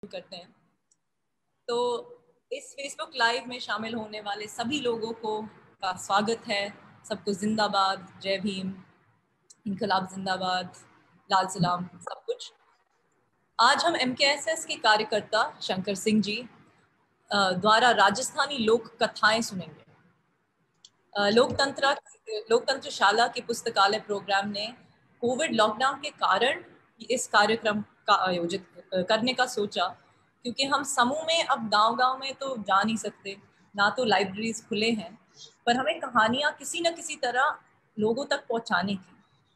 करते हैं। तो इस फेसबुक लाइव में शामिल होने वाले सभी लोगों को का स्वागत है। सबको जिंदाबाद, जय भीम, इनकलाब जिंदाबाद, लाल सलाम, सब कुछ। आज हम MKSS के कार्यकर्ता शंकर सिंह जी द्वारा राजस्थानी लोक कथाएं सुनेंगे। लोकतंत्र शाला के पुस्तकालय प्रोग्राम ने कोविड लॉकडाउन के कारण इस कार्यक्रम का आयोजित करने का सोचा, क्योंकि हम समूह में अब गांव-गांव में तो जा नहीं सकते, ना तो लाइब्रेरीज खुले हैं, पर हमें कहानियां किसी न किसी तरह लोगों तक पहुंचाने की।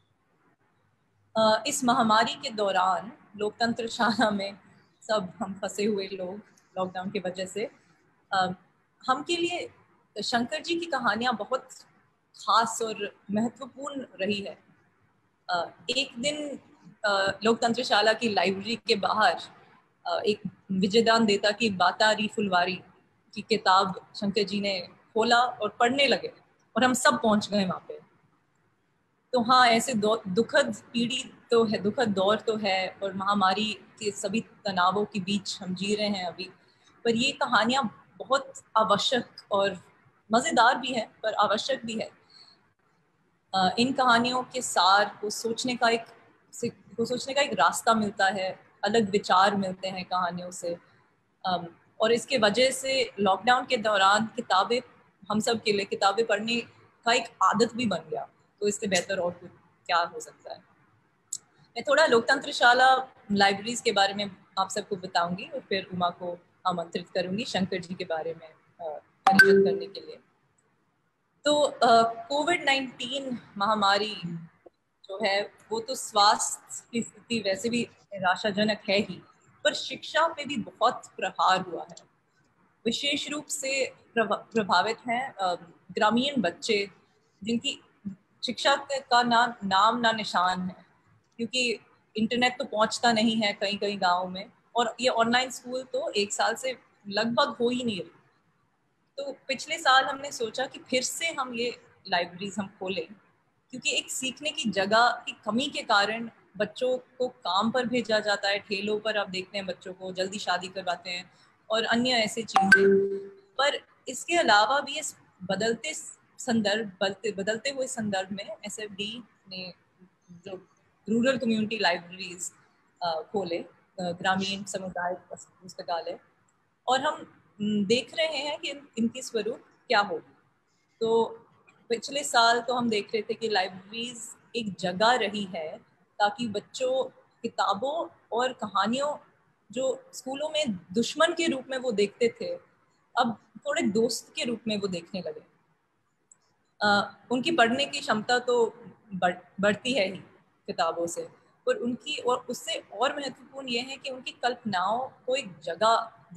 इस महामारी के दौरान लोकतंत्र शाला में सब हम फंसे हुए लोग लॉकडाउन की वजह से, हम के लिए शंकर जी की कहानियां बहुत खास और महत्वपूर्ण रही है। एक दिन लोकतंत्र शाला की लाइब्रेरी के बाहर एक विजयदान देता की बातारी फुलवारी की किताब शंकर जी ने खोला और पढ़ने लगे, और हम सब पहुंच गए वहां पे। तो हाँ, ऐसे दुखद पीढ़ी तो है, दुखद दौर तो है, और महामारी के सभी तनावों के बीच हम जी रहे हैं अभी। पर ये कहानियां बहुत आवश्यक और मज़ेदार भी है, पर आवश्यक भी है। इन कहानियों के सार को सोचने का एक रास्ता मिलता है, अलग विचार मिलते हैं कहानियों से। और इसके वजह से लॉकडाउन के दौरान किताबें, हम सब के लिए किताबें पढ़ने का एक आदत भी बन गया। तो इससे बेहतर और कुछ क्या हो सकता है। मैं थोड़ा लोकतंत्र शाला लाइब्रेरीज के बारे में आप सबको बताऊंगी, और फिर उमा को आमंत्रित करूंगी शंकर जी के बारे में परिचित करने के लिए। तो कोविड-19 महामारी जो है वो तो स्वास्थ्य की स्थिति वैसे भी निराशाजनक है ही, पर शिक्षा पे भी बहुत प्रहार हुआ है। विशेष रूप से प्रभावित हैं ग्रामीण बच्चे, जिनकी शिक्षा का नाम ना निशान है, क्योंकि इंटरनेट तो पहुंचता नहीं है कई कई गाँव में, और ये ऑनलाइन स्कूल तो एक साल से लगभग हो ही नहीं रही। तो पिछले साल हमने सोचा कि फिर से हम ये लाइब्रेरीज हम खोलें, क्योंकि एक सीखने की जगह की कमी के कारण बच्चों को काम पर भेजा जाता है, ठेलों पर आप देखते हैं बच्चों को, जल्दी शादी करवाते हैं और अन्य ऐसी चीजें। पर इसके अलावा भी इस बदलते हुए संदर्भ में SFD ने जो रूरल कम्युनिटी लाइब्रेरीज खोले, ग्रामीण समुदाय पुस्तकालय, और हम देख रहे हैं कि इनकी स्वरूप क्या होगी। तो पिछले साल तो हम देख रहे थे कि लाइब्रेरीज एक जगह रही है ताकि बच्चों किताबों और कहानियों जो स्कूलों में दुश्मन के रूप में वो देखते थे, अब थोड़े दोस्त के रूप में वो देखने लगे। उनकी पढ़ने की क्षमता तो बढ़ती है ही किताबों से, पर उनकी और उससे और महत्वपूर्ण ये है कि उनकी कल्पनाओं को एक जगह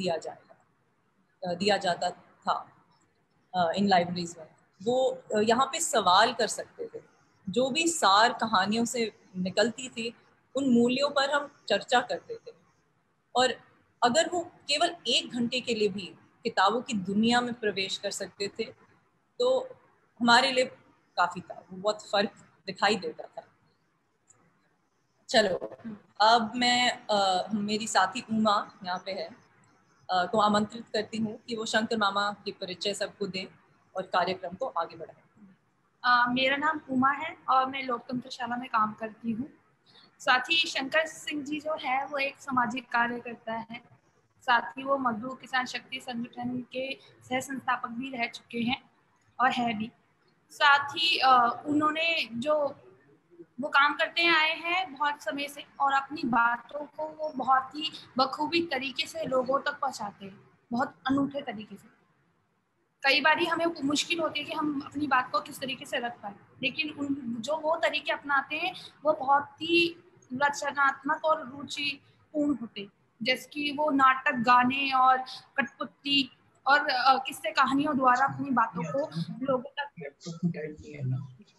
दिया जाता था इन लाइब्रेरीज में। वो यहाँ पे सवाल कर सकते थे, जो भी सार कहानियों से निकलती थी उन मूल्यों पर हम चर्चा करते थे, और अगर वो केवल 1 घंटे के लिए भी किताबों की दुनिया में प्रवेश कर सकते थे तो हमारे लिए काफी था, वो बहुत फर्क दिखाई देता था। चलो, अब मैं मेरी साथी उमा यहाँ पे है, को आमंत्रित करती हूँ कि वो शंकर मामा की परिचय सबको दें और कार्यक्रम को आगे बढ़ाएं। मेरा नाम उमा है और मैं लोकतंत्र शाला में काम करती हूँ। साथ ही शंकर सिंह जी जो है वो एक सामाजिक कार्यकर्ता है, साथ ही वो मजदूर किसान शक्ति संगठन के सह संस्थापक भी रह चुके हैं और है भी। साथ ही उन्होंने जो वो काम करते आए हैं बहुत समय से, और अपनी बातों को वो बहुत ही बखूबी तरीके से लोगों तक पहुंचाते हैं, बहुत अनूठे तरीके से। कई बार ही हमें मुश्किल होती है कि हम अपनी बात को किस तरीके से रख पाए, लेकिन जो वो तरीके अपनाते हैं वो बहुत ही रचनात्मक और रुचिपूर्ण होते, जैसे कि वो नाटक, गाने और कठपुतली और किस्से कहानियों द्वारा अपनी बातों को लोगों तक।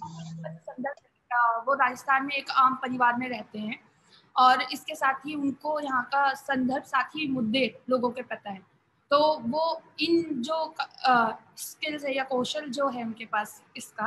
वो राजस्थान में एक आम परिवार में रहते हैं, और इसके साथ ही उनको यहाँ का संदर्भ, साथ ही मुद्दे लोगों के पता है। तो वो इन जो स्किल्स है या कौशल जो है उनके पास इसका,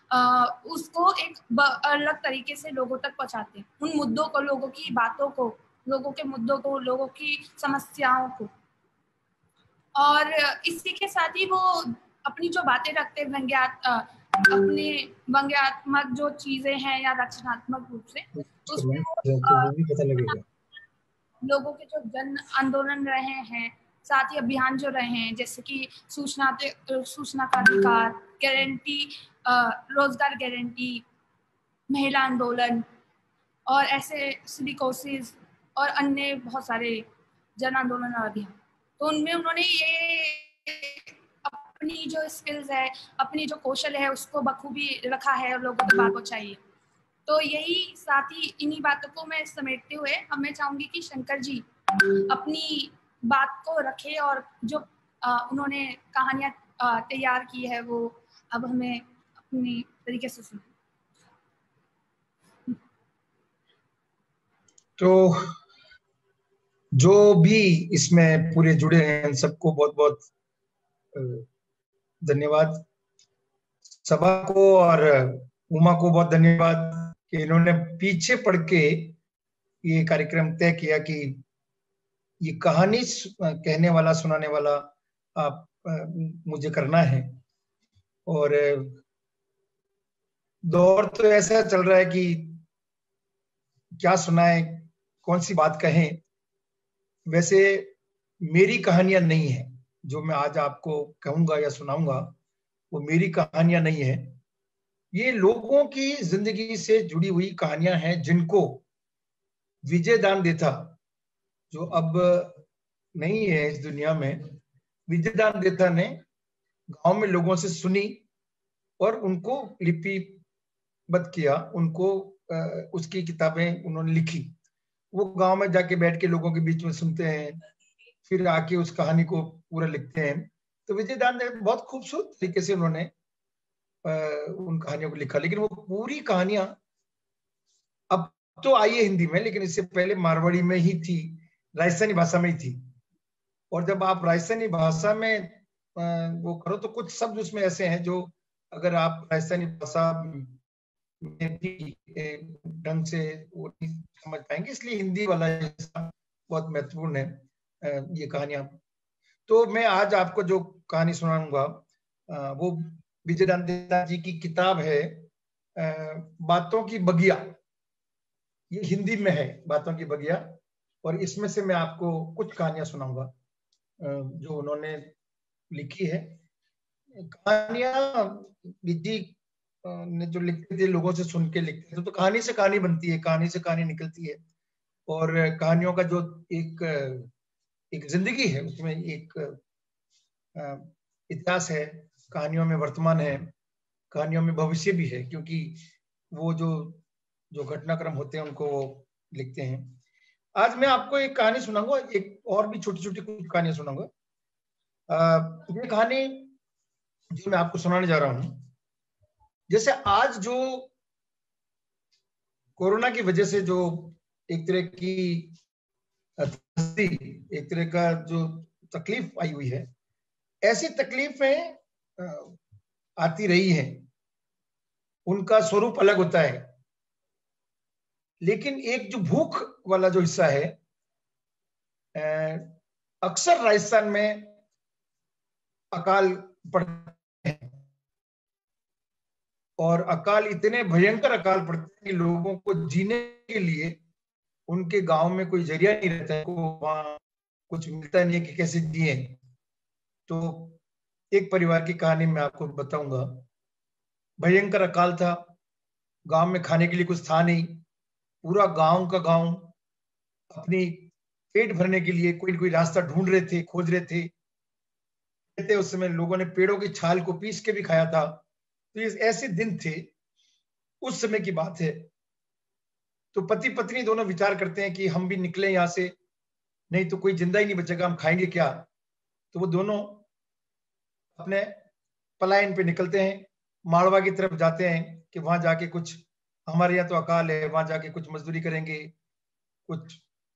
उसको एक अलग तरीके से लोगों तक पहुंचाते हैं। उन मुद्दों को, लोगों की बातों को लोगों के मुद्दों को, लोगों की समस्याओं को। और इसी के साथ ही वो अपनी जो बातें रखते हैं अपने व्यंग्यात्मक जो चीजें हैं या रचनात्मक रूप से, उसमें वो पता लगेगा लोगों के जो जन आंदोलन रहे हैं, साथ ही अभियान जो रहे हैं, जैसे कि सूचना का अधिकार, गारंटी, रोजगार गारंटी, महिला आंदोलन और ऐसे सिलिकोसिस और अन्य बहुत सारे जन आंदोलन और अभियान, तो उनमें उन्होंने ये अपनी जो स्किल्स है, अपनी जो कौशल है, उसको बखूबी रखा है और लोगों तक बात पहुंचाई है। तो यही साथ ही इन्हीं बातों को मैं समेटते हुए अब मैं चाहूंगी कि शंकर जी अपनी बात को रखे और जो उन्होंने कहानियां तैयार की है वो अब हमें अपनी तरीके से सुने। तो जो भी इसमें पूरे जुड़े हैं सबको बहुत बहुत धन्यवाद। सभा को और उमा को बहुत धन्यवाद कि इन्होंने पीछे पड़ के ये कार्यक्रम तय किया कि ये कहानी कहने वाला, सुनाने वाला आप मुझे करना है। और दौर तो ऐसा चल रहा है कि क्या सुनाए, कौन सी बात कहें। वैसे मेरी कहानियां नहीं है जो मैं आज आपको कहूंगा या सुनाऊंगा, वो मेरी कहानियां नहीं है। ये लोगों की जिंदगी से जुड़ी हुई कहानियां हैं जिनको विजय दान देता, जो अब नहीं है इस दुनिया में, विजय दान देता ने गांव में लोगों से सुनी और उनको लिपिबद्ध किया, उनको उसकी किताबें उन्होंने लिखी। वो गांव में जाके बैठ के लोगों के बीच में सुनते हैं, फिर आके उस कहानी को पूरा लिखते हैं। तो विजय दान ने बहुत खूबसूरत तरीके से उन्होंने उन कहानियों को लिखा। लेकिन वो पूरी कहानियां अब तो आई है हिंदी में, लेकिन इससे पहले मारवाड़ी में ही थी, राजस्थानी भाषा में ही थी। और जब आप राजस्थानी भाषा में वो करो तो कुछ शब्द उसमें ऐसे हैं जो अगर आप राजस्थानी भाषा में भी ढंग से वो नहीं समझ पाएंगे, इसलिए हिंदी वाला हिस्सा बहुत महत्वपूर्ण है ये कहानियां। तो मैं आज आपको जो कहानी सुनाऊंगा वो विजय दान देता जी की किताब है बातों की बगिया। ये हिंदी में है, बातों की बगिया, और इसमें से मैं आपको कुछ कहानियां सुनाऊंगा जो उन्होंने लिखी है। कहानियां विधि ने जो लिखते थे, लोगों से सुन के लिखते थे, तो कहानी से कहानी बनती है, कहानी से कहानी निकलती है। और कहानियों का जो एक जिंदगी है, उसमें एक इतिहास है, कहानियों में वर्तमान है, कहानियों में भविष्य भी है, क्योंकि वो जो घटनाक्रम होते हैं उनको वो लिखते हैं। आज मैं आपको एक कहानी सुनाऊंगा, एक और भी छोटी छोटी कुछ कहानियां सुनाऊंगा। ये कहानी जो मैं आपको सुनाने जा रहा हूं, जैसे आज जो कोरोना की वजह से जो एक तरह की एक तरह का जो तकलीफ आई हुई है, ऐसी तकलीफें आती रही हैं, उनका स्वरूप अलग होता है। लेकिन एक जो भूख वाला जो हिस्सा है, अक्सर राजस्थान में अकाल पड़ते हैं, और अकाल इतने भयंकर अकाल पड़ते हैं कि लोगों को जीने के लिए उनके गांव में कोई जरिया नहीं रहता है, वहां कुछ मिलता नहीं है कि कैसे जिए। तो एक परिवार की कहानी मैं आपको बताऊंगा। भयंकर अकाल था, गांव में खाने के लिए कुछ था नहीं, पूरा गांव का गांव अपनी पेट भरने के लिए कोई न कोई रास्ता ढूंढ रहे थे, खोज रहे थे। उस समय लोगों ने पेड़ों की छाल को पीस के भी खाया था। तो ये ऐसे दिन थे, उस समय की बात है। तो पति पत्नी दोनों विचार करते हैं कि हम भी निकले यहां से, नहीं तो कोई जिंदा ही नहीं बचेगा, हम खाएंगे क्या। तो वो दोनों अपने पलायन पे निकलते हैं, माड़वा की तरफ जाते हैं कि वहां जाके कुछ, हमारे यहाँ तो अकाल है, वहां जाके कुछ मजदूरी करेंगे, कुछ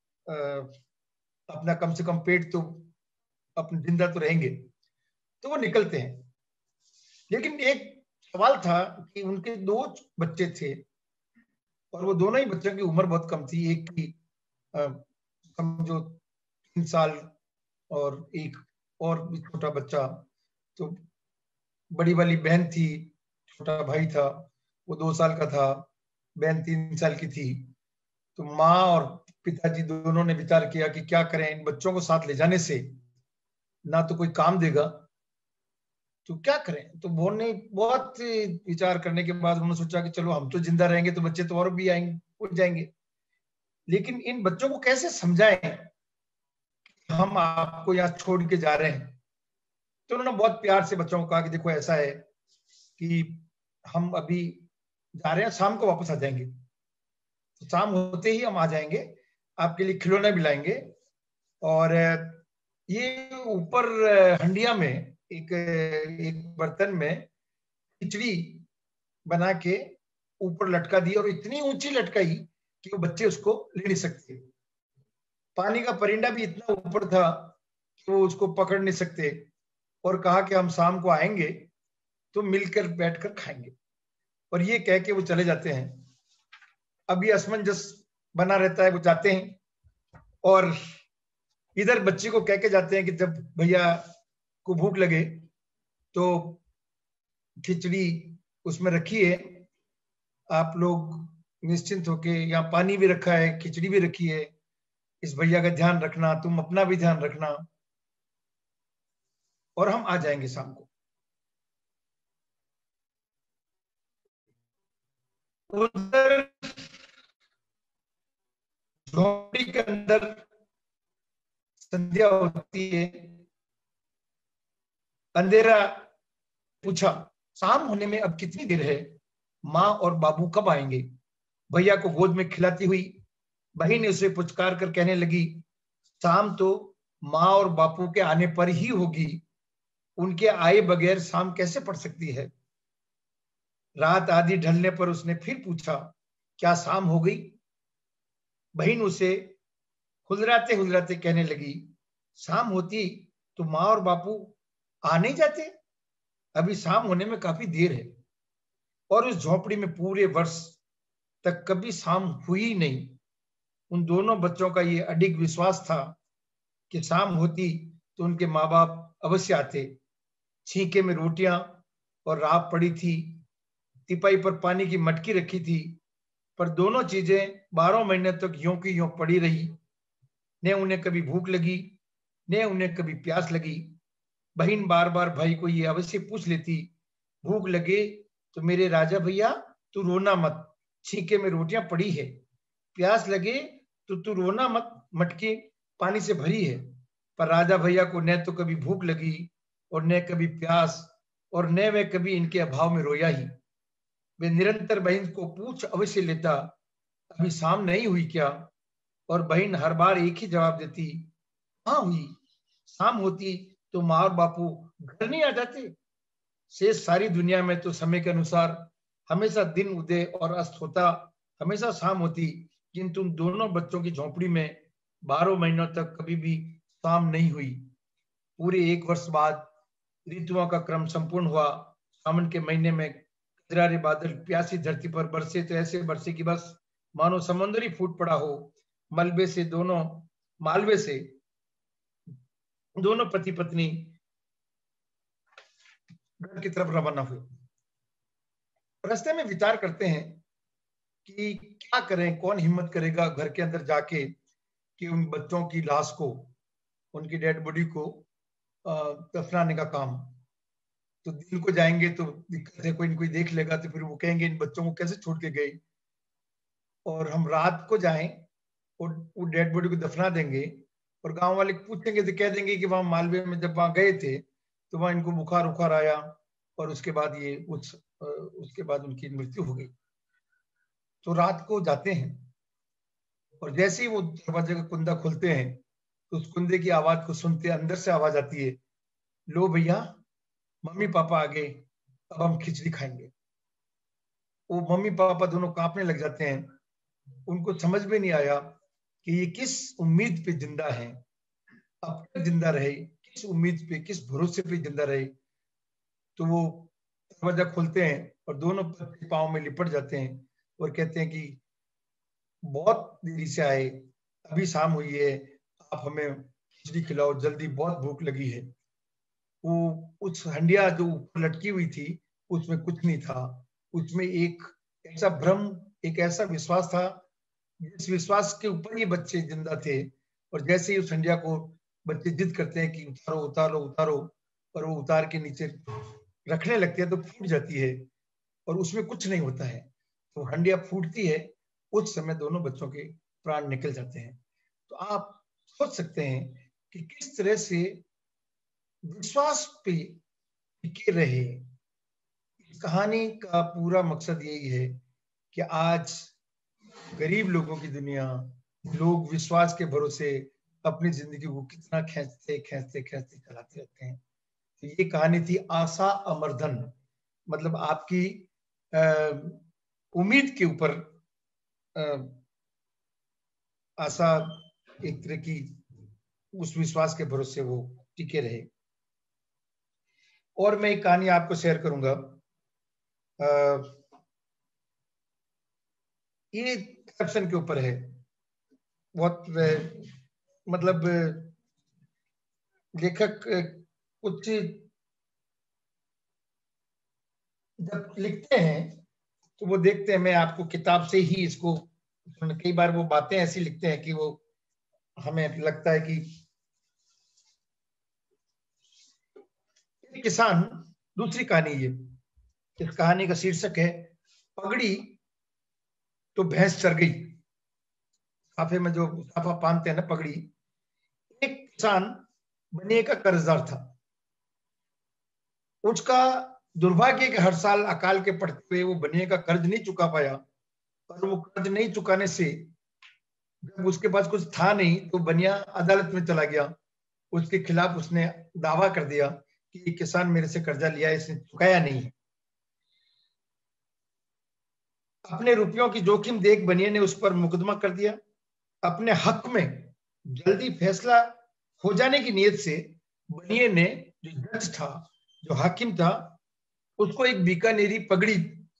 अपना कम से कम पेट तो अपने जिंदा तो रहेंगे। तो वो निकलते हैं। लेकिन एक सवाल था कि उनके 2 बच्चे थे, और वो दोनों ही बच्चों की उम्र बहुत कम थी। एक की समझो 3 साल और एक और भी छोटा बच्चा, तो बड़ी वाली बहन थी, छोटा भाई था, वो 2 साल का था, बहन 3 साल की थी। तो माँ और पिताजी दोनों ने विचार किया कि क्या करें, इन बच्चों को साथ ले जाने से ना तो कोई काम देगा, तो क्या करें। तो वो ने बहुत विचार करने के बाद उन्होंने सोचा कि चलो हम तो जिंदा रहेंगे तो बच्चे तो और भी आएंगे, हो जाएंगे, लेकिन इन बच्चों को कैसे समझाएं हम आपको यहाँ छोड़ के जा रहे हैं। तो उन्होंने बहुत प्यार से बच्चों को कहा कि देखो ऐसा है कि हम अभी जा रहे हैं, शाम को वापस आ जाएंगे, तो शाम होते ही हम आ जाएंगे, आपके लिए खिलौने भी लाएंगे। और ये ऊपर हंडिया में एक बर्तन में खिचड़ी बना के ऊपर लटका दी, और इतनी ऊंची लटकाई कि वो बच्चे उसको ले नहीं सकते। पानी का परिंदा भी इतना ऊपर था कि वो उसको पकड़ नहीं सकते, और कहा कि हम शाम को आएंगे तो मिलकर बैठकर खाएंगे। और ये कह के वो चले जाते हैं। अब ये असमंजस बना रहता है, वो जाते हैं और इधर बच्ची को कह के जाते हैं कि जब भैया को भूख लगे तो खिचड़ी उसमें रखी है, आप लोग निश्चिंत होके, यहाँ पानी भी रखा है, खिचड़ी भी रखी है, इस भैया का ध्यान रखना, तुम अपना भी ध्यान रखना, और हम आ जाएंगे शाम को। उधर झोपड़ी के अंदर संध्या होती है, अंधेरा। पूछा शाम होने में अब कितनी देर है, माँ और बाबू कब आएंगे। भैया को गोद में खिलाती हुई बहन ने उसे पुचकार कर कहने लगी, शाम तो माँ और बापू के आने पर ही होगी, उनके आए बगैर शाम कैसे पड़ सकती है। रात आधी ढलने पर उसने फिर पूछा, क्या शाम हो गई। बहन उसे हुलराते हुलराते कहने लगी, शाम होती तो माँ और बापू आ नहीं जाते, अभी शाम होने में काफी देर है। और उस झोपड़ी में पूरे वर्ष तक कभी शाम हुई नहीं। उन दोनों बच्चों का ये अडिग विश्वास था कि शाम होती तो उनके माँ बाप अवश्य आते। छींके में रोटियां और राख पड़ी थी, तिपाई पर पानी की मटकी रखी थी, पर दोनों चीजें 12 महीने तक यूं की यूं पड़ी रही। न उन्हें कभी भूख लगी, न उन्हें कभी प्यास लगी। बहन बार बार भाई को ये अवश्य पूछ लेती, भूख लगे तो मेरे राजा भैया तू रोना मत, छींके में रोटियां पड़ी है, प्यास लगे तो तू रोना मत, मटकी पानी से भरी है। पर राजा भैया को न तो कभी भूख लगी और न कभी प्यास, और न वे कभी इनके अभाव में रोया ही। वे निरंतर बहन को पूछ अवश्य लेता, अभी शाम नहीं हुई क्या। और बहन हर बार एक ही जवाब देती, हाँ हुई, शाम होती तो माँ और बापू घर नहीं आ जाते। शेष सारी दुनिया में तो समय के अनुसार हमेशा दिन उदय और अस्त होता, हमेशा शाम होती, किंतु उन दोनों बच्चों की झोपड़ी में 12 महीनों तक कभी भी शाम नहीं हुई। पूरे 1 वर्ष बाद ऋतुओं का क्रम संपूर्ण हुआ। सावन के महीने में कजरारे बादल प्यासी धरती पर बरसे तो ऐसे बरसे कि बस मानो समुद्र ही फूट पड़ा हो। मालवे से दोनों पति पत्नी घर की तरफ रवाना हुए। रास्ते में विचार करते हैं कि क्या करें, कौन हिम्मत करेगा घर के अंदर जाके कि उन बच्चों की लाश को, उनकी डेड बॉडी को दफनाने का काम। तो दिन को जाएंगे तो दिक्कत है, कोई देख लेगा तो फिर वो कहेंगे इन बच्चों को कैसे छोड़ के गए। और हम रात को जाएं और वो डेड बॉडी को दफना देंगे, और गांव वाले पूछेंगे तो कह देंगे कि वहां मालवे में जब वहां गए थे तो वहां इनको बुखार उखार आया, और उसके बाद उसके बाद उनकी मृत्यु हो गई। तो रात को जाते हैं, और जैसे ही वो दरवाजे का कुंदा खोलते हैं तो उस कुंदे की आवाज को सुनते अंदर से आवाज आती है, लो भैया मम्मी पापा आ गए, अब हम खिचड़ी खाएंगे। वो मम्मी पापा दोनों कांपने लग जाते हैं। उनको समझ में नहीं आया कि ये किस उम्मीद पे जिंदा है, अब तक जिंदा रहे, किस उम्मीद पे, किस भरोसे पे जिंदा रहे। तो वो दरवाजा खोलते हैं और दोनों पांव में लिपट जाते हैं और कहते हैं कि बहुत देरी से आए, अभी शाम हुई है, आप हमें खिचड़ी खिलाओ, जल्दी बहुत भूख लगी है। वो उस हंडिया जो ऊपर लटकी हुई थी उसमें कुछ नहीं था, उसमें एक ऐसा भ्रम, एक ऐसा विश्वास था जिस विश्वास के ऊपर ये बच्चे जिंदा थे। और जैसे ही उस हंडिया को बच्चे जिद करते हैं कि उतारो उतारो उतारो, और वो उतार के नीचे रखने लगते हैं तो फूट जाती है और उसमें कुछ नहीं होता है। तो हंडिया फूटती है, उस समय दोनों बच्चों के प्राण निकल जाते हैं। तो आप सोच सकते हैं कि किस तरह से विश्वास पे टिके रहे। इस कहानी का पूरा मकसद यही है कि आज गरीब लोगों की दुनिया, लोग विश्वास के भरोसे अपनी जिंदगी को कितना खींचते खींचते खींचते चलाते रहते हैं। तो ये कहानी थी आशा अमरधन, मतलब आपकी उम्मीद के ऊपर आशा, एक तरह की उस विश्वास के भरोसे वो टिके रहे। और मैं एक कहानी आपको शेयर करूंगा। ये करप्शन के ऊपर है, बहुत मतलब लेखक कुछ जब लिखते हैं तो वो देखते हैं, मैं आपको किताब से ही इसको, कई बार वो बातें ऐसी लिखते हैं कि वो हमें लगता है कि किसान, दूसरी कहानी ये, इस कहानी का शीर्षक है पगड़ी तो भैंस चर गई। साफे में जो साफा बांधते हैं ना, पगड़ी। एक किसान बनिए का कर्जदार था, उसका दुर्भाग्य कि हर साल अकाल के पड़ते हुए वो बनिए का कर्ज नहीं चुका पाया, और वो कर्ज नहीं चुकाने से जब उसके पास कुछ था नहीं तो बनिया अदालत में चला गया। उसके खिलाफ उसने दावा कर दिया कि किसान मेरे से कर्जा लिया, इसने चुकाया नहीं है। अपने रुपयों की जोखिम देख बनिए ने उस पर मुकदमा कर दिया। अपने हक में जल्दी फैसला हो जाने की नीयत से बनिए ने जो जज था, जो हाकिम था, उसको एक बीकानेरी पगड़ी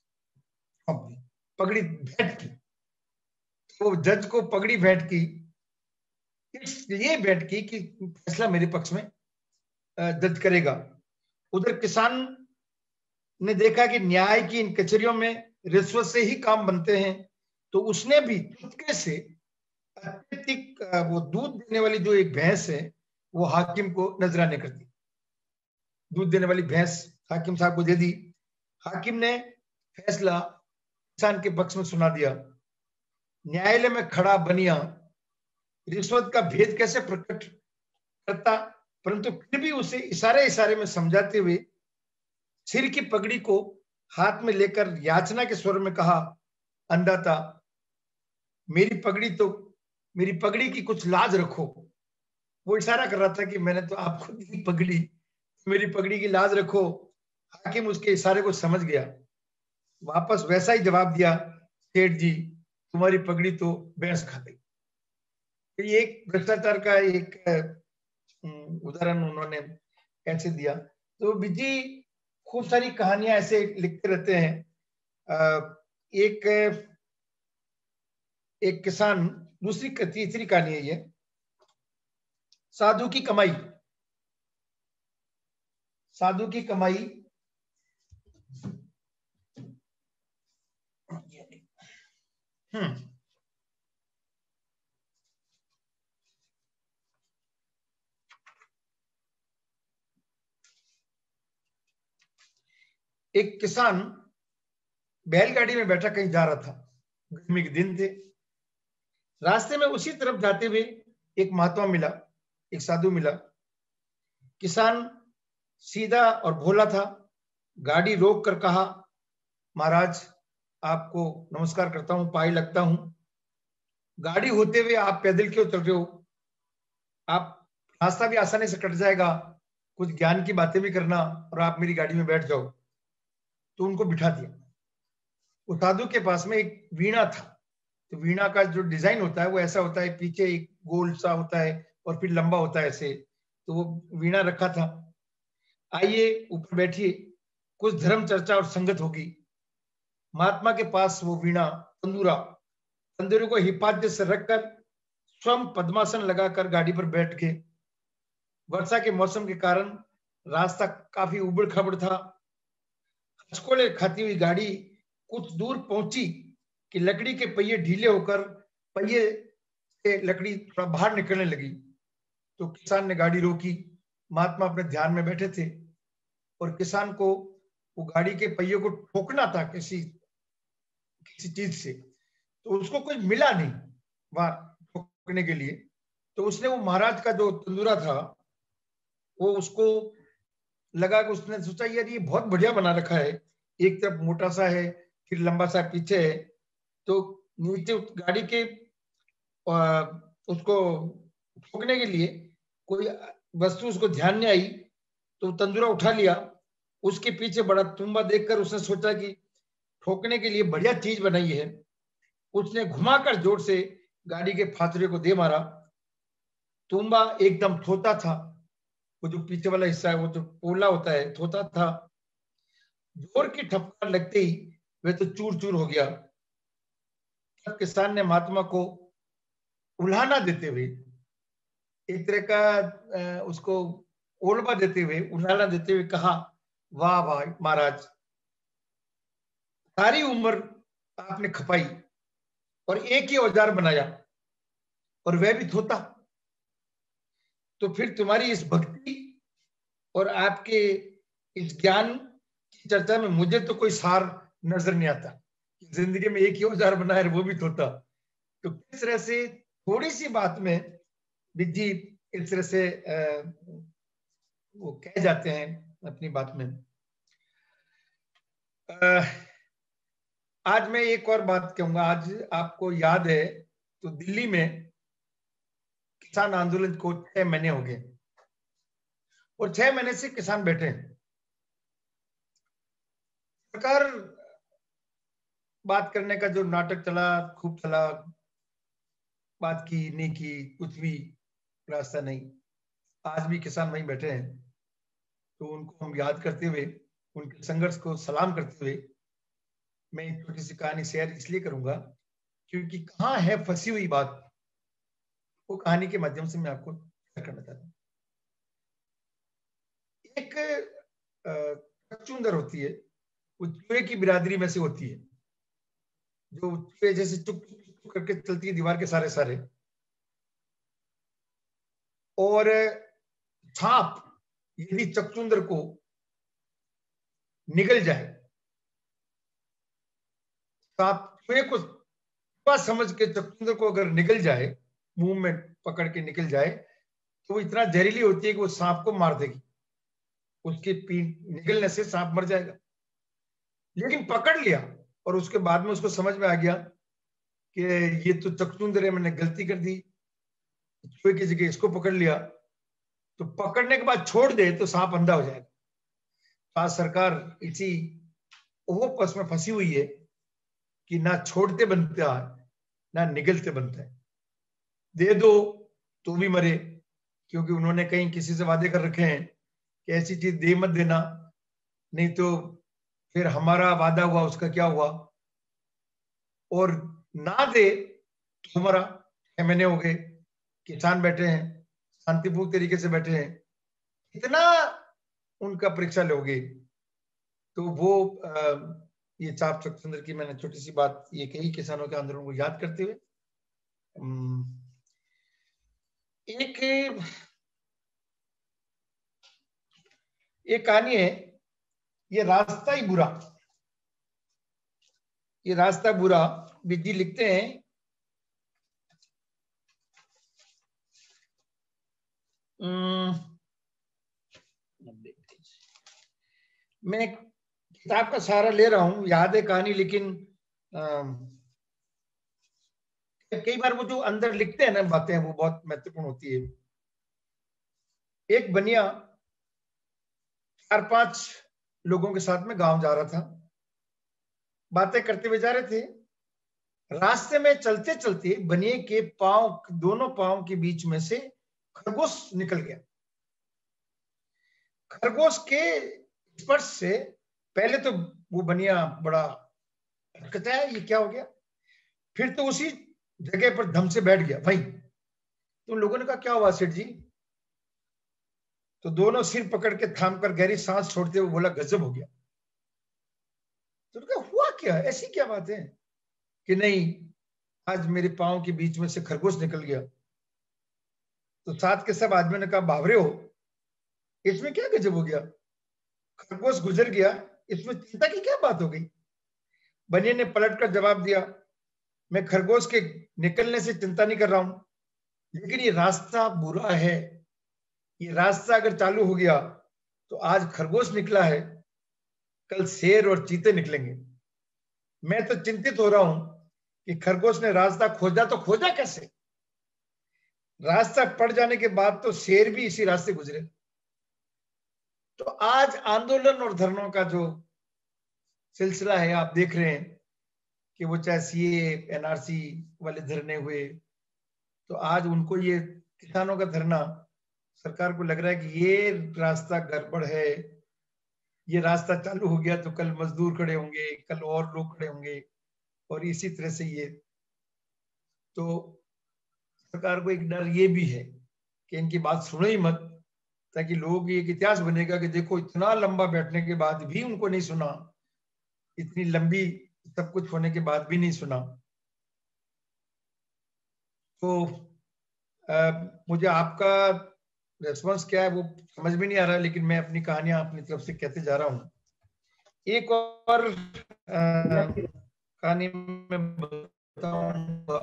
भेंट की। तो जज को पगड़ी भेंट की, इसलिए भेंट की कि फैसला मेरे पक्ष में जज करेगा। उधर किसान ने देखा कि न्याय की इन कचहरियों में रिश्वत से ही काम बनते हैं, तो उसने भी चुपके से अत्यधिक वो दूध देने वाली जो एक भैंस है वो हाकिम को नजराने कर दी। दूध देने वाली भैंस हाकिम साहब को दे दी। हाकिम ने फैसला किसान के पक्ष में सुना दिया। न्यायालय में खड़ा बनिया रिश्वत का भेद कैसे प्रकट करता, परंतु फिर भी उसे इशारे इशारे में समझाते हुए सिर की पगड़ी को हाथ में लेकर याचना के स्वर में कहा, अंधाता मेरी पगड़ी की कुछ लाज रखो। वो इशारा कर रहा था कि मैंने तो आपको दी पगड़ी, मेरी पगड़ी की लाज रखो। हाकिम उसके इशारे को समझ गया, वापस वैसा ही जवाब दिया, सेठ जी तुम्हारी पगड़ी तो भैंस खा गई। तो ये एक भ्रष्टाचार का एक उदाहरण उन्होंने ऐसे दिया। तो बिजी खूब सारी कहानियां ऐसे लिखते रहते हैं। एक किसान, तीसरी कहानी है ये, साधु की कमाई। साधु की कमाई एक किसान बैलगाड़ी में बैठा कहीं जा रहा था, गर्मी के दिन थे। रास्ते में उसी तरफ जाते हुए एक महात्मा मिला, एक साधु मिला। किसान सीधा और भोला था। गाड़ी रोक कर कहा, महाराज आपको नमस्कार करता हूं, पाई लगता हूं। गाड़ी होते हुए आप पैदल क्यों चल रहे हो? आप रास्ता भी आसानी से कट जाएगा, कुछ ज्ञान की बातें भी करना और आप मेरी गाड़ी में बैठ जाओ। तो उनको बिठा दिया। उस साधु के पास में एक वीणा था। तो वीणा का जो डिजाइन होता है वो ऐसा होता है, पीछे एक गोल सा होता है और फिर लंबा होता है ऐसे। तो वो वीणा रखा था। आइए ऊपर बैठिए, कुछ धर्म चर्चा और संगत होगी। महात्मा के पास वो वीणा तंदूरे को हिफाजत से रखकर स्वयं पद्मासन लगाकर गाड़ी पर बैठ के, वर्षा के मौसम के कारण रास्ता काफी उबड़ खाबड़ था। हचकोले खाती हुई गाड़ी कुछ दूर पहुंची कि लकड़ी के पहिए ढीले होकर पहिए से लकड़ी थोड़ा बाहर निकलने लगी। तो किसान ने गाड़ी रोकी। महात्मा अपने ध्यान में बैठे थे और किसान को वो गाड़ी के पहिए को ठोकना था किसी चीज से, तो उसको कुछ मिला नहीं वहां ठोकने के लिए। तो उसने वो महाराज का जो तंदूरा था वो उसको लगा कि उसने सोचा यार ये बहुत बढ़िया बना रखा है, एक तरफ मोटा सा है फिर लंबा सा पीछे है। तो नीचे गाड़ी के उसको ठोकने के लिए कोई वस्तु उसको ध्यान नहीं आई, तो तंदूरा उठा लिया। उसके पीछे बड़ा तुम्बा देखकर उसने सोचा कि ठोकने के लिए बढ़िया चीज बनाई है। उसने घुमाकर जोर से गाड़ी के फातरे को दे मारा। तुम्बा एकदम थोता था, वो जो पीछे वाला हिस्सा है वो जो पोला होता है थोता था। जोर की ठपकार लगते ही वह तो चूर चूर हो गया। तब किसान ने महात्मा को उल्हाना देते हुए, एक तरह का उसको ओलबा देते हुए, उल्हाना देते हुए कहा, वाह भाई महाराज, सारी उम्र आपने खपाई और एक ही औजार बनाया और वह भी थोता। तो फिर तुम्हारी इस भक्ति और आपके इस ज्ञान की चर्चा में मुझे तो कोई सार नजर नहीं आता। जिंदगी में एक ही औजार बनाया वो भी थोता। तो किस तरह से थोड़ी सी बात में विधि इस तरह से वो कह जाते हैं अपनी बात में। आज मैं एक और बात कहूंगा। आज आपको याद है तो दिल्ली में किसान आंदोलन को 6 महीने हो गए और 6 महीने से किसान बैठे हैं। सरकार बात करने का जो नाटक चला, खूब चला, बात की नहीं की, कुछ भी रास्ता नहीं। आज भी किसान वहीं बैठे हैं। तो उनको हम याद करते हुए, उनके संघर्ष को सलाम करते हुए मैं एक छोटी सी कहानी शेयर इसलिए करूंगा क्योंकि कहाँ है फंसी हुई बात, वो कहानी के माध्यम से मैं आपको शेयर करना चाहता हूँ। एक चुंदर होती है, वो चूहे की बिरादरी में से होती है, जो चूहे जैसे चुप चुप करके चलती है दीवार के सारे सारे। और सांप यदि चकचुंदर को निगल जाए, सांप चूहे को समझ के चकचुंदर को अगर निगल जाए, मुंह में पकड़ के निकल जाए, तो वो इतना जहरीली होती है कि वो सांप को मार देगी। उसके पीठ निगलने से सांप मर जाएगा। लेकिन पकड़ लिया और उसके बाद में उसको समझ में आ गया कि ये तो चकचुंदर है, मैंने गलती कर दी, चूहे की जगह इसको पकड़ लिया। तो पकड़ने के बाद छोड़ दे तो सांप अंधा हो जाएगा। आज सरकार इसी ओपस में फंसी हुई है कि ना छोड़ते बनता है ना निगलते बनता है। दे दो तो भी मरे, क्योंकि उन्होंने कहीं किसी से वादे कर रखे हैं कि ऐसी चीज दे मत देना, नहीं तो फिर हमारा वादा हुआ उसका क्या हुआ। और ना दे तो हमारा 6 महीने हो गए, किसान बैठे हैं, शांतिपूर्ण तरीके से बैठे हैं, इतना उनका परीक्षा लोगे। तो वो ये चाप चकचुंदर की मैंने छोटी सी बात ये कही किसानों के आंदोलन को याद करते हुए। एक कहानी है, ये रास्ता ही बुरा। ये रास्ता बुरा विधि लिखते हैं, मैं किताब का सहारा ले रहा हूं, याद है कहानी, लेकिन कई बार वो जो अंदर लिखते हैं ना बातें, वो बहुत महत्वपूर्ण होती है। एक बनिया 4-5 लोगों के साथ में गांव जा रहा था, बातें करते हुए जा रहे थे। रास्ते में चलते चलते बनिए के पांव, दोनों पांव के बीच में से खरगोश निकल गया। खरगोश के स्पर्श से पहले तो वो बनिया बड़ा कहता है ये क्या हो गया, फिर तो उसी जगह पर धम से बैठ गया वहीं। तो लोगों ने कहा क्या हुआ सेठ जी? तो दोनों सिर पकड़ के थाम कर गहरी सांस छोड़ते हुए बोला गजब हो गया। तो उनका हुआ क्या, ऐसी क्या बात है? कि नहीं, आज मेरे पांव के बीच में से खरगोश निकल गया। तो साथ के सब आदमियों ने कहा बावरे हो, इसमें क्या गजब हो गया? खरगोश गुजर गया, इसमें चिंता की क्या बात हो गई? बनिए ने पलट कर जवाब दिया, मैं खरगोश के निकलने से चिंता नहीं कर रहा हूं, लेकिन ये रास्ता बुरा है। ये रास्ता अगर चालू हो गया तो आज खरगोश निकला है, कल शेर और चीते निकलेंगे। मैं तो चिंतित हो रहा हूं कि खरगोश ने रास्ता खोजा तो खोजा कैसे? रास्ता पड़ जाने के बाद तो शेर भी इसी रास्ते गुजरे। तो आज आंदोलन और धरनों का जो सिलसिला है, आप देख रहे हैं कि वो चाहे सीए एनआरसी वाले धरने हुए, तो आज उनको ये किसानों का धरना, सरकार को लग रहा है कि ये रास्ता गड़बड़ है, ये रास्ता चालू हो गया तो कल मजदूर खड़े होंगे, कल और लोग खड़े होंगे, और इसी तरह से ये, तो सरकार को एक डर ये भी है कि इनकी बात सुनो ही मत, ताकि लोग ये इतिहास बनेगा कि देखो इतना लंबा बैठने के बाद भी उनको नहीं सुना, इतनी लंबी सब कुछ होने के बाद भी नहीं सुना। तो मुझे आपका रेस्पॉन्स क्या है वो समझ में नहीं आ रहा है, लेकिन मैं अपनी कहानियां अपनी तरफ से कहते जा रहा हूँ। एक और कहानी में बताऊंगा,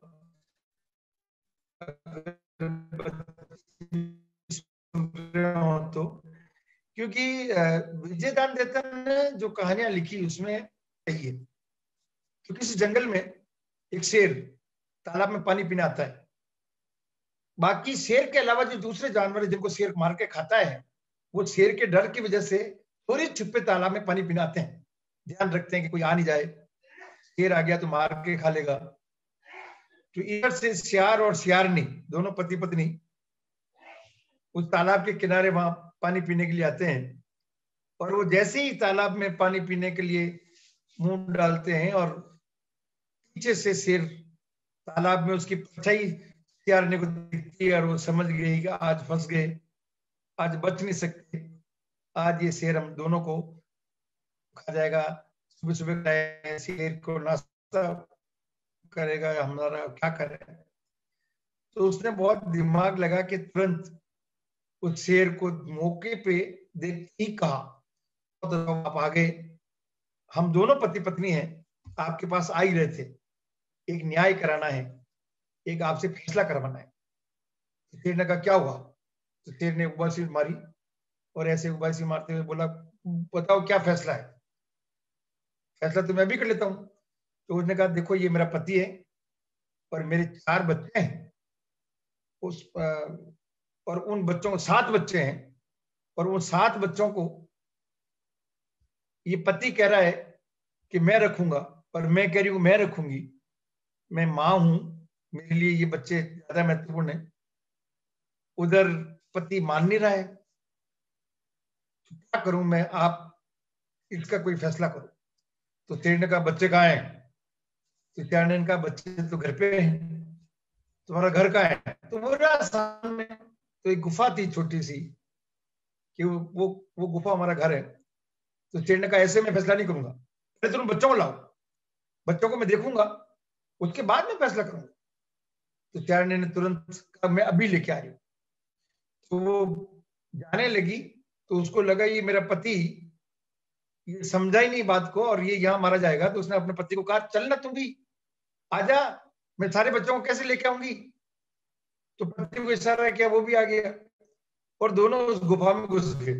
तो क्योंकि विजय दान देता ने जो कहानियां लिखी उसमें यही है कि किसी जंगल में एक शेर तालाब में पानी पीने आता है। बाकी शेर के अलावा जो दूसरे जानवर है जिनको शेर मार के खाता है, वो शेर के डर की वजह से थोड़ी छुपे तालाब में पानी पीने आते हैं, ध्यान रखते हैं कि कोई आ नहीं जाए, शेर आ गया तो मार के खा लेगा। तो इधर से सियार और सियारनी दोनों पति पत्नी उस तालाब के किनारे वहां पानी पीने के लिए आते हैं, और वो जैसे ही तालाब में पानी पीने के लिए मुंह डालते हैं और पीछे से शेर तालाब में उसकी परछाई सियारनी को दिखती है, और वो समझ गई कि आज फंस गए, आज बच नहीं सकते, आज ये शेर हम दोनों को खा जाएगा। सुबह सुबह शेर को नाश्ता करेगा, हमारा क्या करे? तो उसने बहुत दिमाग लगा कि तुरंत उस शेर को मौके पे देखते ही कहा, आप आ गए, हम दोनों पति पत्नी हैं, आपके पास आ ही रहे थे, एक न्याय कराना है, एक आपसे फैसला करवाना है। शेर ने कहा क्या हुआ? तो शेर ने उबासी मारी, और ऐसे उबासी मारते हुए बोला बताओ क्या फैसला है? फैसला तो मैं भी कर लेता हूं। तो उसने कहा देखो ये मेरा पति है और मेरे 4 बच्चे हैं, और उन बच्चों को 7 बच्चे हैं, और उन 7 बच्चों को ये पति कह रहा है कि मैं रखूंगा, और मैं कह रही हूं मैं रखूंगी, मैं मां हूं, मेरे लिए ये बच्चे ज्यादा महत्वपूर्ण है। उधर पति मान नहीं रहा है, तो क्या करूं मैं, आप इसका कोई फैसला करो। तो शेर ने कहा बच्चे कहाँ हैं? तो शेर ने कहा बच्चे तो घर पे हैं। तुम्हारा घर कहाँ है? तो वो रहा सामने, तो एक गुफा थी छोटी सी, कि वो गुफा हमारा घर है। तो शेर ने कहा ऐसे मैं फैसला नहीं करूंगा, पहले तुम बच्चों को लाओ, बच्चों को मैं देखूंगा, उसके बाद में फैसला करूंगा। तो शेर ने तुरंत कहा मैं अभी लेके आ रही हूँ। तो वो जाने लगी, तो उसको लगा ये मेरा पति ये समझा ही नहीं बात को, और ये यहाँ मारा जाएगा। तो उसने अपने पति को कहा चल ना तुम भी आजा, मैं सारे बच्चों को कैसे लेके आऊंगी? तो पति को इशारा किया, वो भी आ गया, और दोनों उस गुफा में घुस गए।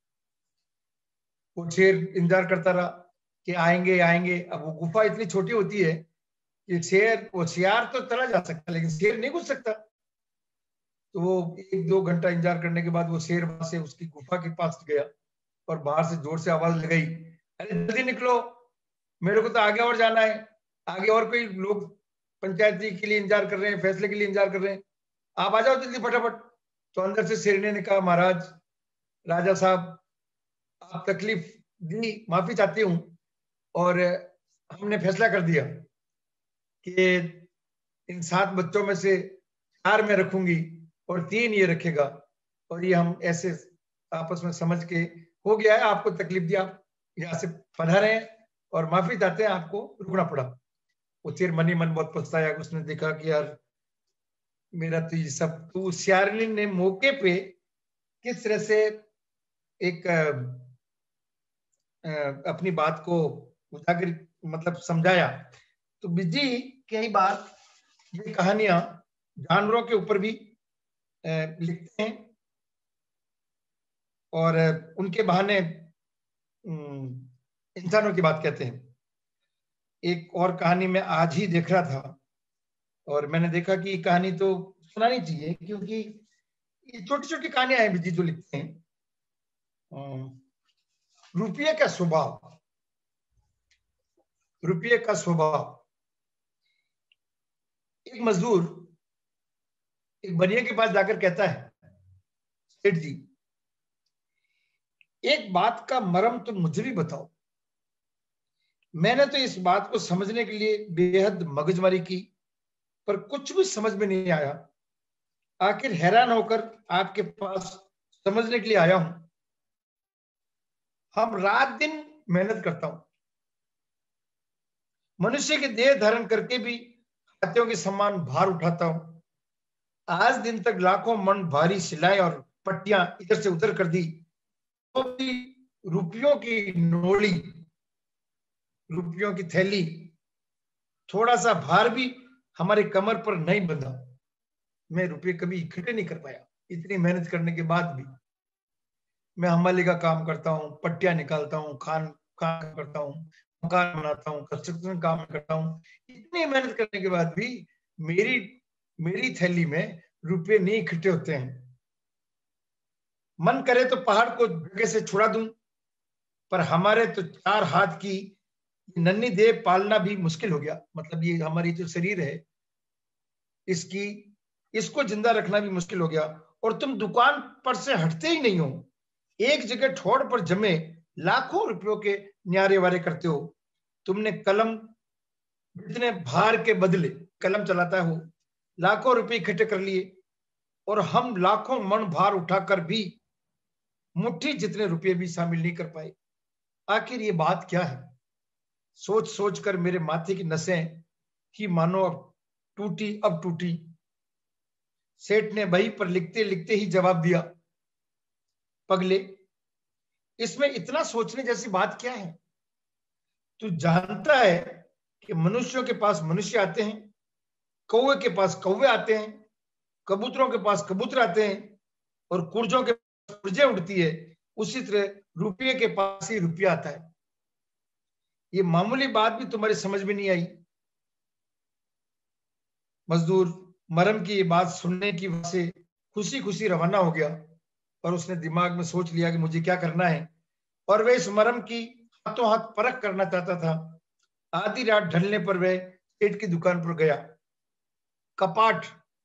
वो शेर इंतजार करता रहा कि आएंगे आएंगे। अब वो गुफा इतनी छोटी होती है कि सियार तो चला जा सकता, लेकिन शेर नहीं घुस सकता। तो वो 1-2 घंटा इंतजार करने के बाद वो शेर वहां से उसकी गुफा के पास गया, और बाहर से जोर से आवाज लगाई, अरे जल्दी निकलो, मेरे को तो आगे और जाना है, आगे और कोई लोग पंचायती के लिए इंतजार कर रहे हैं, फैसले के लिए इंतजार कर रहे हैं, आप आ जाओ जल्दी फटाफट। तो अंदर से शेरनी ने कहा महाराज, राजा साहब, आप तकलीफ दी, माफी चाहती हूँ, और हमने फैसला कर दिया कि इन 7 बच्चों में से 4 मैं रखूंगी और 3 ये रखेगा, और ये हम ऐसे आपस में समझ के हो गया है। आपको तकलीफ दिया, यहाँ से पधारे हैं और माफी चाहते हैं, आपको रुकना पड़ा। वो फिर मन ही मन बहुत पछताया। उसने देखा कि यार मेरा तो ये सब, तो सियारनी ने मौके पे किस तरह से एक अपनी बात को उजागर मतलब समझाया। तो बिजी कई बार ये कहानियां जानवरों के ऊपर भी लिखते हैं और उनके बहाने इंसानों की बात कहते हैं। एक और कहानी मैं आज ही देख रहा था और मैंने देखा कि कहानी तो सुनानी चाहिए, क्योंकि ये छोटी छोटी कहानियां हैं बिजी जो लिखते हैं। रुपये का स्वभाव, रुपये का स्वभाव। एक मजदूर एक बनिया के पास जाकर कहता है, सेठ जी एक बात का मर्म तुम मुझे भी बताओ। मैंने तो इस बात को समझने के लिए बेहद मगजमारी की, पर कुछ भी समझ में नहीं आया। आखिर हैरान होकर आपके पास समझने के लिए आया हूं। हम रात दिन मेहनत करता हूं, मनुष्य के देह धारण करके भी हाथियों के समान भार उठाता हूं। आज दिन तक लाखों मन भारी सिलाई और पट्टियां इधर से उधर कर दी, तो भी रुपयों की नोली, रुपयों की थैली, थोड़ा सा भार भी हमारे कमर पर नहीं बंधा। मैं रुपये कभी इकट्ठे नहीं कर पाया। इतनी मेहनत करने के बाद भी मैं हमाले का काम करता हूँ, पट्टियां निकालता हूँ, खान करता हूँ, मकान बनाता हूँ, कंस्ट्रक्शन काम करता हूँ। इतनी मेहनत करने के बाद भी मेरी थैली में रुपये नहीं इकट्ठे होते हैं। मन करे तो पहाड़ को जगह से छुड़ा दूं, पर हमारे तो 4 हाथ की नन्ही देह पालना भी मुश्किल हो गया। मतलब ये हमारी जो शरीर है, इसको जिंदा रखना भी मुश्किल हो गया। और तुम दुकान पर से हटते ही नहीं हो। एक जगह ठोड़ पर जमे लाखों रुपयों के न्यारे वारे करते हो। तुमने कलम जितने भार के बदले कलम चलाता हो, लाखों रुपए इकट्ठे कर लिए, और हम लाखों मन भार उठाकर भी मुट्ठी जितने रुपये भी शामिल नहीं कर पाए। आखिर ये बात क्या है? सोच सोच कर मेरे माथे की नसें ही मानो अब टूटी। सेठ ने बही पर लिखते लिखते ही जवाब दिया, पगले इसमें इतना सोचने जैसी बात क्या है? तू जानता है कि मनुष्यों के पास मनुष्य आते हैं, कौवे के पास कौवे आते हैं, कबूतरों के पास कबूतर आते हैं, और कुर्जों के पास कुर्जे उड़ती है। उसी तरह रुपये के पास ही रुपया आता है। ये मामूली बात भी तुम्हारी समझ में नहीं आई। मजदूर मरम की ये बात सुनने की वजह से खुशी खुशी रवाना हो गया, और उसने दिमाग में सोच लिया कि मुझे क्या करना है, और वह इस मरम की हाथों हाथ परख करना चाहता था। आधी रात ढलने पर वह सेठ की दुकान पर गया। कपाट,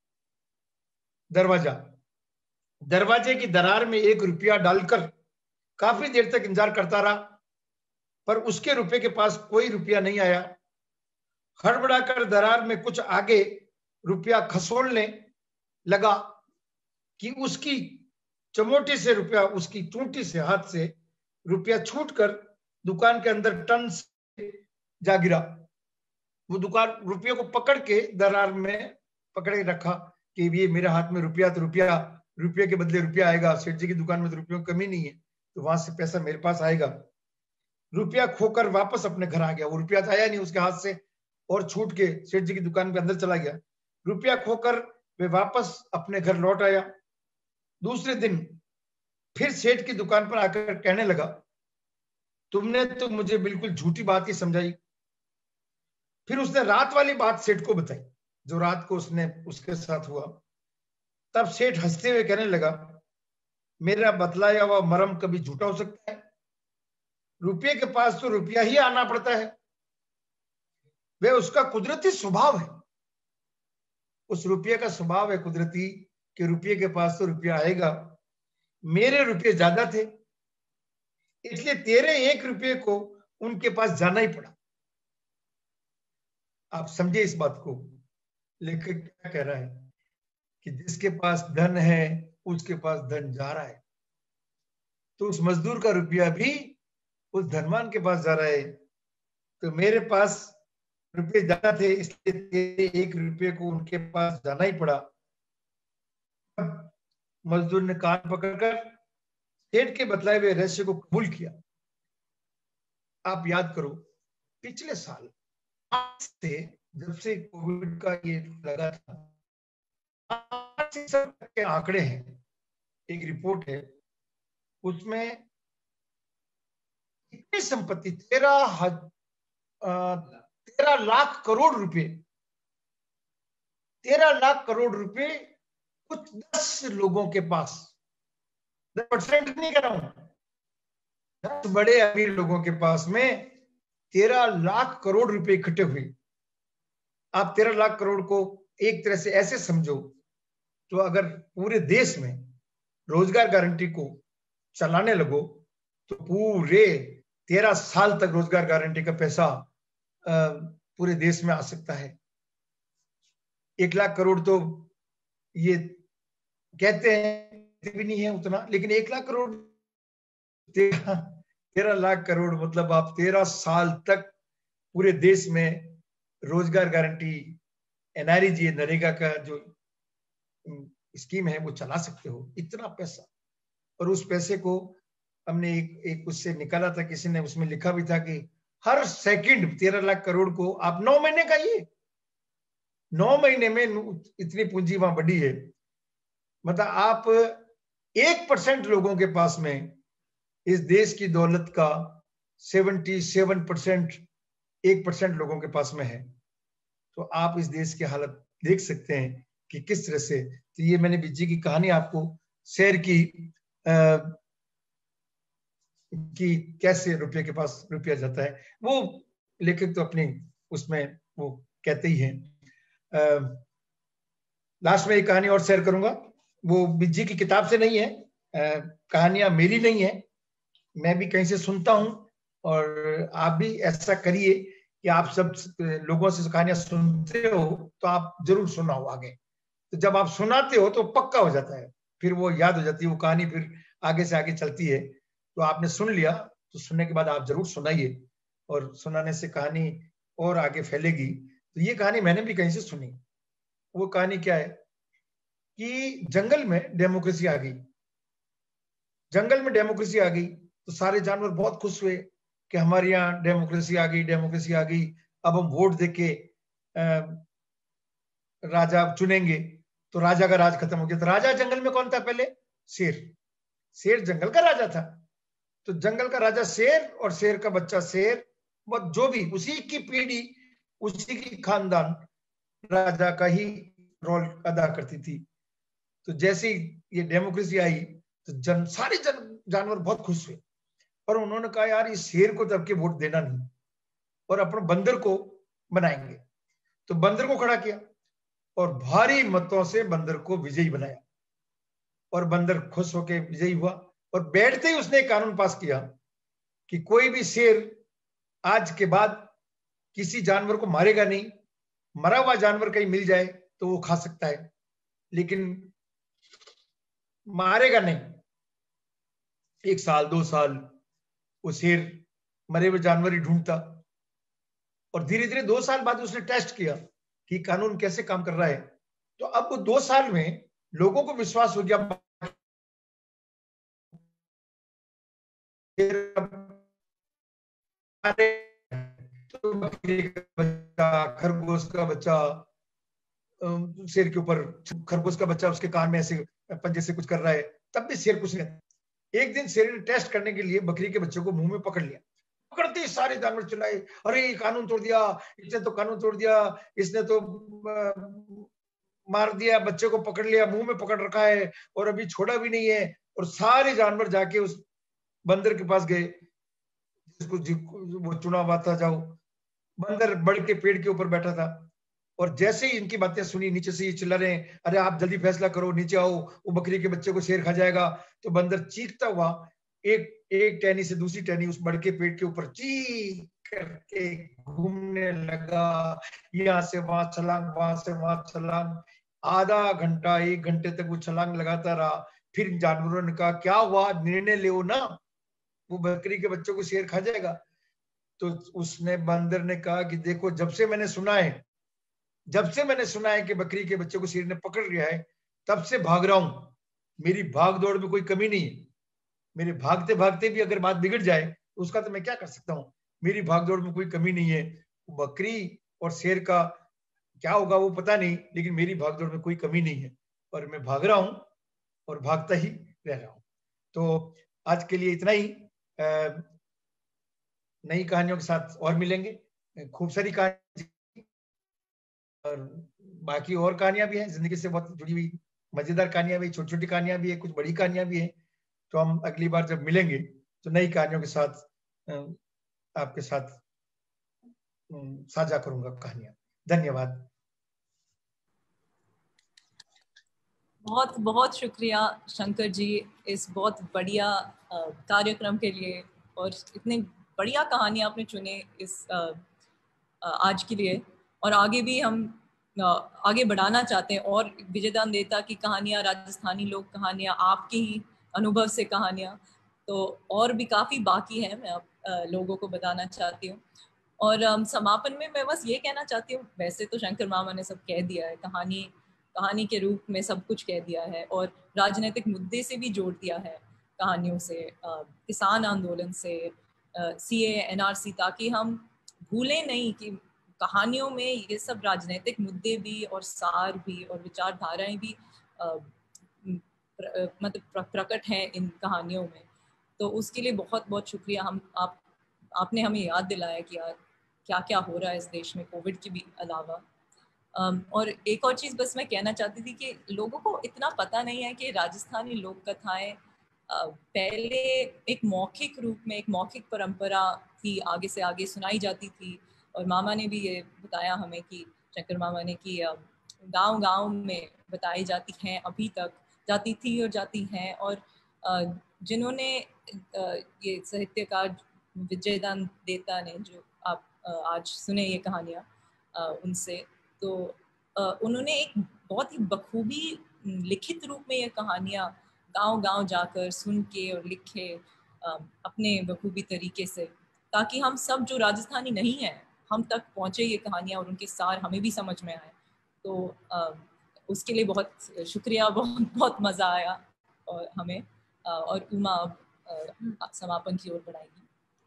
दरवाजे की दरार में 1 रुपया डालकर काफी देर तक इंतजार करता रहा, पर उसके रुपये के पास कोई रुपया नहीं आया। हड़बड़ाकर दरार में कुछ आगे रुपया खसोलने लगा कि उसकी चमोटी से रुपया, उसकी चूंटी से, हाथ से रुपया छूटकर दुकान के अंदर टन से जा गिरा। वो दुकान रुपये को पकड़ के दरार में पकड़े रखा कि ये मेरे हाथ में रुपया, तो रुपये के बदले रुपया आएगा। सेठ जी की दुकान में तो रुपयों की कमी नहीं है, तो वहां से पैसा मेरे पास आएगा। रुपया खोकर वापस अपने घर आ गया। वो रुपया आया नहीं उसके हाथ से, और छूट के सेठ जी की दुकान के अंदर चला गया। रुपया खोकर वे वापस अपने घर लौट आया। दूसरे दिन फिर सेठ की दुकान पर आकर कहने लगा, तुमने तो मुझे बिल्कुल झूठी बात ही समझाई। फिर उसने रात वाली बात सेठ को बताई, जो रात को उसके साथ हुआ। तब सेठ हंसते हुए कहने लगा, मेरा बतलाया हुआ मरम कभी झूठा हो सकता है? रुपये के पास तो रुपया ही आना पड़ता है, वह उसका कुदरती स्वभाव है। उस रुपये का स्वभाव है कुदरती कि रुपये के पास तो रुपया आएगा। मेरे रुपये ज्यादा थे, इसलिए तेरे 1 रुपये को उनके पास जाना ही पड़ा। आप समझे इस बात को? लेखक क्या कह रहा है? कि जिसके पास धन है उसके पास धन जा रहा है, तो उस मजदूर का रुपया भी उस धनवान के पास जा रहा है। तो मेरे पास रुपये ज्यादा थे, इसलिए तेरे 1 रुपये को उनके पास जाना ही पड़ा। मजदूर ने कान पकड़कर सेठ के बतलाए हुए रहस्य को कबूल किया। आप याद करो, पिछले साल से, जब से कोविड का ये लगा था, के आंकड़े हैं, एक रिपोर्ट है, उसमें इतनी संपत्ति 13 लाख करोड़ रुपए, 13 लाख करोड़ रुपए कुछ 10 लोगों के पास, 10% नहीं कर रहा हूं, 10 बड़े अमीर लोगों के पास में 13 लाख करोड़ रुपए इकट्ठे हुए। आप 13 लाख करोड़ को एक तरह से ऐसे समझो, तो अगर पूरे देश में रोजगार गारंटी को चलाने लगो तो पूरे 13 साल तक रोजगार गारंटी का पैसा पूरे देश में आ सकता है। 1 लाख करोड़ तो ये कहते हैं भी नहीं है उतना, लेकिन 1 लाख करोड़ 13 लाख करोड़ मतलब आप 13 साल तक पूरे देश में रोजगार गारंटी, एनआरईजीए, नरेगा का जो स्कीम है वो चला सकते हो। इतना पैसा, और उस पैसे को हमने एक उससे निकाला था, किसी ने उसमें लिखा भी था कि हर सेकंड 13 लाख करोड़ को आप 9 महीने का, ये 9 महीने में इतनी पूंजी वहां बढ़ी है। मतलब आप 1% लोगों के पास में इस देश की दौलत का 77% 1% लोगों के पास में है। तो आप इस देश की हालत देख सकते हैं कि किस तरह से। तो ये मैंने बिज्जी की कहानी आपको शेयर की कि कैसे रुपये के पास रुपया जाता है। वो लेखक तो अपनी उसमें वो कहते ही हैं। लास्ट में एक कहानी और शेयर करूंगा, वो बिज्जी की किताब से नहीं है, कहानियां मेरी नहीं है, मैं भी कहीं से सुनता हूं, और आप भी ऐसा करिए कि आप सब लोगों से कहानियां सुनते हो तो आप जरूर सुनाओ आगे। तो जब आप सुनाते हो तो पक्का हो जाता है, फिर वो याद हो जाती है वो कहानी, फिर आगे से आगे चलती है। तो आपने सुन लिया तो सुनने के बाद आप जरूर सुनाइए, और सुनाने से कहानी और आगे फैलेगी। तो ये कहानी मैंने भी कहीं से सुनी। वो कहानी क्या है कि जंगल में डेमोक्रेसी आ गई। जंगल में डेमोक्रेसी आ गई तो सारे जानवर बहुत खुश हुए कि हमारे यहाँ डेमोक्रेसी आ गई, डेमोक्रेसी आ गई, अब हम वोट देके राजा चुनेंगे। तो राजा का राज खत्म हो गया। तो राजा जंगल में कौन था पहले? शेर। शेर जंगल का राजा था। तो जंगल का राजा शेर, और शेर का बच्चा शेर, जो भी उसी की पीढ़ी, उसी की खानदान राजा का ही रोल अदा करती थी। तो जैसे ये डेमोक्रेसी आई तो सारे जानवर बहुत खुश हुए, और उन्होंने कहा यार इस शेर को तब के वोट देना नहीं, और अपने बंदर को बनाएंगे। तो बंदर को खड़ा किया और भारी मतों से बंदर को विजयी बनाया, और बंदर खुश होकर विजयी हुआ। और बैठते ही उसने एक कानून पास किया कि कोई भी शेर आज के बाद किसी जानवर को मारेगा नहीं, मरा हुआ जानवर कहीं मिल जाए तो वो खा सकता है, लेकिन मारेगा नहीं। 1 साल 2 साल वो शेर मरे हुए जानवर ही ढूंढता, और धीरे धीरे 2 साल बाद उसने टेस्ट किया कि कानून कैसे काम कर रहा है। तो अब वो 2 साल में लोगों को विश्वास हो गया, तो बकरी का बच्चा, खरगोश का बच्चा शेर के ऊपर, खरगोश का बच्चा उसके कान में ऐसे पंजे से कुछ कर रहा है, तब भी शेर कुछ नहीं। एक दिन शेर ने टेस्ट करने के लिए बकरी के बच्चे को मुंह में पकड़ लिया। पकड़ते ही सारे जानवर चिल्लाए, अरे कानून तोड़ दिया, इसने तो कानून तोड़ दिया, इसने तो मार दिया, बच्चे को पकड़ लिया, मुंह में पकड़ रखा है और अभी छोड़ा भी नहीं है। और सारे जानवर जाके उस बंदर के पास गए जिसको वो चुना हुआ था। जाओ, बंदर बड़ के पेड़ के ऊपर बैठा था, और जैसे ही इनकी बातें सुनी नीचे से ये चिल्ला रहे हैं, अरे आप जल्दी फैसला करो, नीचे आओ, वो बकरी के बच्चे को शेर खा जाएगा। तो बंदर चीखता हुआ एक टहनी से दूसरी टहनी उस बड़ के पेड़ के ऊपर चीख करके घूमने लगा, यहाँ से वहां छलांग, वहां से वहां छलांग। आधा घंटा 1 घंटे तक वो छलांग लगाता रहा। फिर जानवरों ने कहा क्या हुआ, निर्णय ले ना, वो बकरी के बच्चों को शेर खा जाएगा। तो उसने बंदर ने कहा कि देखो, जब से मैंने सुना है कि बकरी के बच्चों को शेर ने पकड़ लिया है, तब से भाग रहा हूं। मेरी भाग दौड़ में कोई कमी नहीं है। मेरे भागते भागते भी अगर बात बिगड़ जाए तो उसका तो मैं क्या कर सकता हूँ। मेरी भाग दौड़ में कोई कमी नहीं है। बकरी और शेर का क्या होगा वो पता नहीं, लेकिन मेरी भाग दौड़ में कोई कमी नहीं है और मैं भाग रहा हूं और भागता ही रह रहा हूं। तो आज के लिए इतना ही। नई कहानियों के साथ और मिलेंगे। खूब सारी कहानी और बाकी और कहानियां भी हैं जिंदगी से बहुत जुड़ी हुई, मजेदार कहानियां भी, छोटी छोटी कहानियां भी है, कुछ बड़ी कहानियां भी हैं। तो हम अगली बार जब मिलेंगे तो नई कहानियों के साथ आपके साथ साझा करूंगा कहानियां। धन्यवाद। बहुत बहुत शुक्रिया शंकर जी इस बहुत बढ़िया कार्यक्रम के लिए, और इतनी बढ़िया कहानी आपने चुने इस आज के लिए। और आगे भी हम आगे बढ़ाना चाहते हैं, और विजयदान देता की कहानियाँ, राजस्थानी लोक कहानियाँ, आपकी ही अनुभव से कहानियाँ तो और भी काफ़ी बाकी है, मैं आप लोगों को बताना चाहती हूँ। और समापन में मैं बस ये कहना चाहती हूँ, वैसे तो शंकर मामा ने सब कह दिया है, कहानी के रूप में सब कुछ कह दिया है, और राजनीतिक मुद्दे से भी जोड़ दिया है कहानियों से, किसान आंदोलन से, CAA NRC, ताकि हम भूलें नहीं कि कहानियों में ये सब राजनीतिक मुद्दे भी और सार भी और विचारधाराएं भी मतलब प्रकट हैं इन कहानियों में। तो उसके लिए बहुत बहुत शुक्रिया। आपने हमें याद दिलाया कि यार क्या क्या हो रहा है इस देश में कोविड के भी अलावा। और एक और चीज़ बस मैं कहना चाहती थी कि लोगों को इतना पता नहीं है कि राजस्थानी लोक कथाएं पहले एक मौखिक रूप में, एक मौखिक परंपरा थी, आगे से आगे सुनाई जाती थी। और मामा ने भी ये बताया हमें कि शंकर मामा ने कि गांव-गांव में बताई जाती हैं, अभी तक जाती थी और जाती हैं। और जिन्होंने ये साहित्यकार विजयदान देता ने, जो आप आज सुने ये कहानियाँ उनसे, तो उन्होंने एक बहुत ही बखूबी लिखित रूप में ये कहानियाँ गांव-गांव जाकर सुन के और लिखे अपने बखूबी तरीके से, ताकि हम सब जो राजस्थानी नहीं हैं हम तक पहुँचे ये कहानियाँ और उनके सार हमें भी समझ में आए। तो उसके लिए बहुत शुक्रिया, बहुत बहुत मज़ा आया और हमें। और उमा अब समापन की ओर बढ़ाएगी।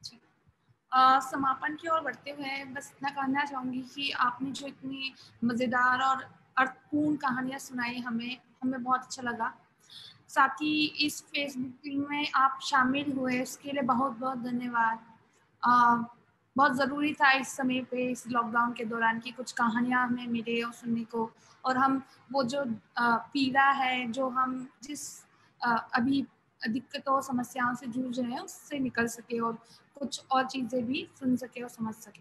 समापन की ओर बढ़ते हुए बस इतना कहना चाहूँगी कि आपने जो इतनी मज़ेदार और अर्थपूर्ण कहानियाँ सुनाई हमें बहुत अच्छा लगा। साथ ही इस फेसबुक में आप शामिल हुए इसके लिए बहुत बहुत धन्यवाद। बहुत ज़रूरी था इस समय पे, इस लॉकडाउन के दौरान की कुछ कहानियाँ हमें मिले और सुनने को, और हम वो जो पीड़ा है, जो हम जिस अभी दिक्कतों समस्याओं से जूझ रहे हैं उससे निकल सके और कुछ और चीज़ें भी सुन सके और समझ सके।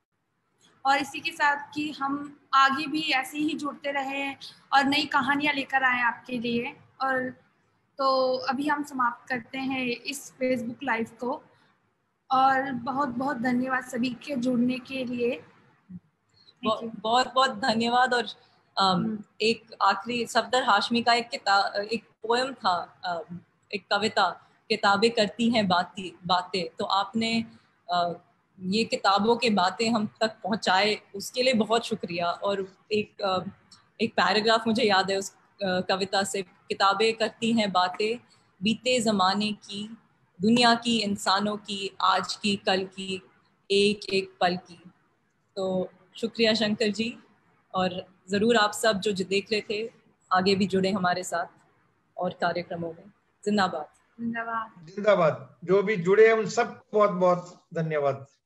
और इसी के साथ कि हम आगे भी ऐसे ही जुड़ते रहें और नई कहानियाँ लेकर आए आपके लिए। और तो अभी हम समाप्त करते हैं इस फेसबुक लाइव को, और बहुत बहुत धन्यवाद सभी के जुड़ने के लिए। बहुत बहुत धन्यवाद। और एक आखिरी सफदर हाशमी का एक पोएम था, एक कविता, किताबें करती हैं बातें। तो आपने ये किताबों के बातें हम तक पहुंचाए, उसके लिए बहुत शुक्रिया। और एक पैराग्राफ मुझे याद है उस कविता से, किताबें करती हैं बातें बीते ज़माने की, दुनिया की, इंसानों की, आज की, कल की, एक एक पल की। तो शुक्रिया शंकर जी, और ज़रूर आप सब जो देख रहे थे आगे भी जुड़े हमारे साथ और कार्यक्रमों में। जिंदाबाद। जिंदाबाद। जिंदाबाद। जो भी जुड़े हैं उन सब बहुत बहुत धन्यवाद।